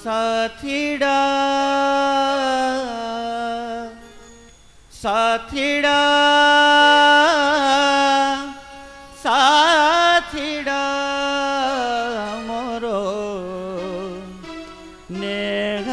साथीड़ा साथीड़ा साथीड़ा मोरो नेह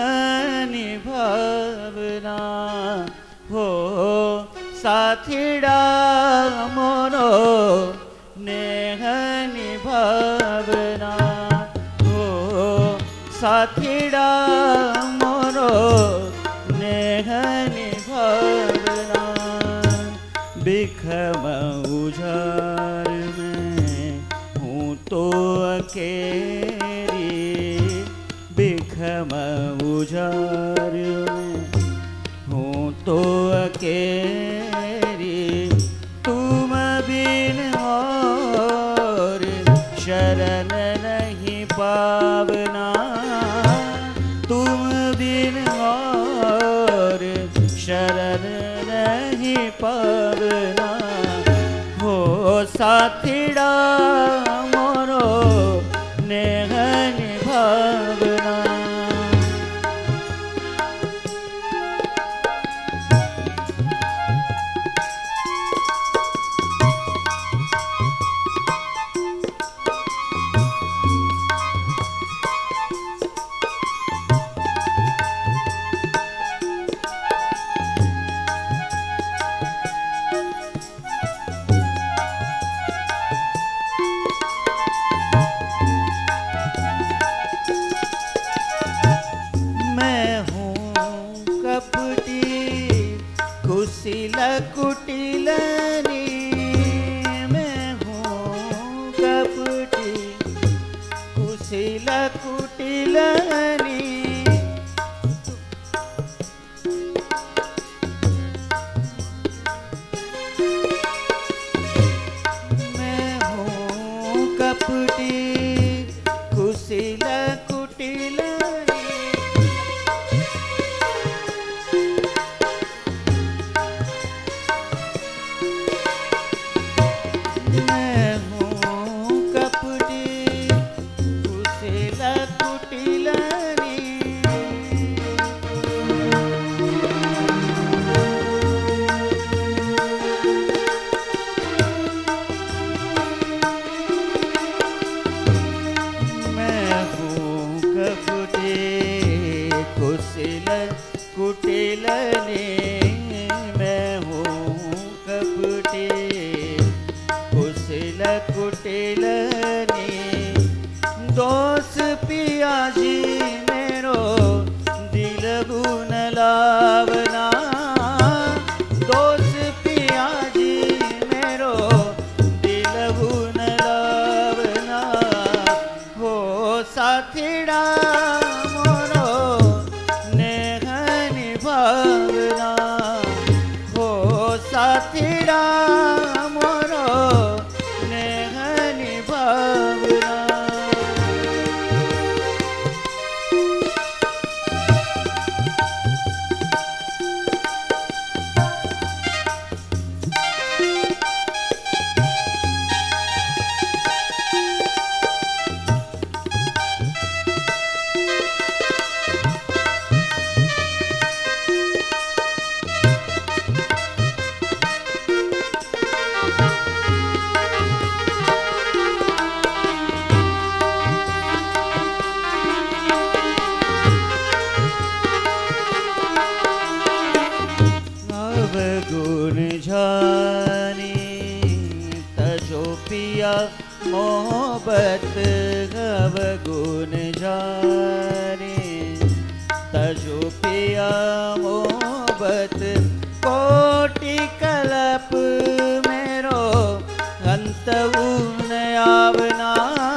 निभावना हो साथीड़ा मोरो नेह निभावना हो साथीड़ा मोरो नेह निभावना बिखम उजाड़ में हूँ तो अकेली बिखम उजाड़ में हूँ तो अकेली तुम बिन और शरण नहीं पावना तुम बिन और शरण नहीं पावना हो साथीड़ा मोरो नेह निभावना कुटिलनी मैं हूँ कपटी कुशिल कुटिलनी मैं हूँ कपटी कुशिल कुटिलनी कुटिलनी मैं हूँ कपटी कुशिल कुटिलनी दोष पिया जी मेरो दिल गुन लावना दोष पिया जी मेरो दिल गुन लावना हो साथीड़ा साथीड़ा मोरो नेह निभावना मोहब्बत गव गुन जाने तजो पिया मोहब्बत कोटि कल्प मेरो अंत न आवना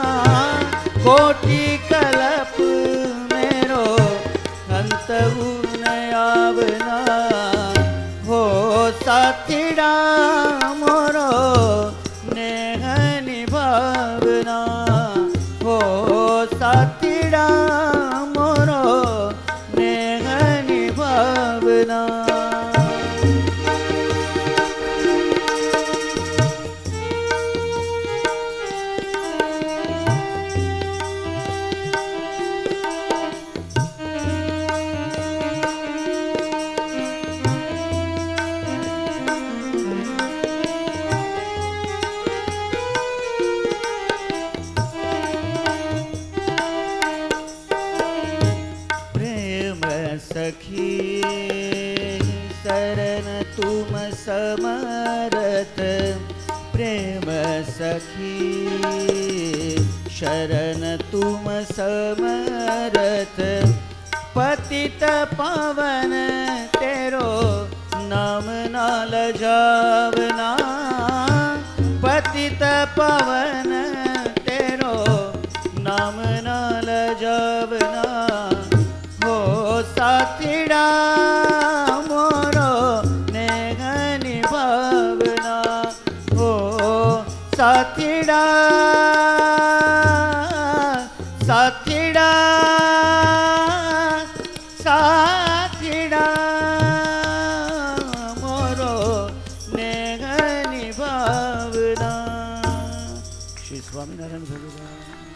कोटि कल्प मेरो अंत न आवना हो साथीड़ा मोरो नेह निभावना हो साथीड़ा मोरो नेह निभावना प्रेम सखी शरण तुम समरथ पतित पावन तेरो नाम ना लजावना पतित पावन तेरो नाम ना लजावना हो साथीड़ा मोरो नेह निभावना हो साथीड़ा साथीड़ा साथीड़ा मोरो नेह निभावना। श्री स्वामीनारायण भगवान।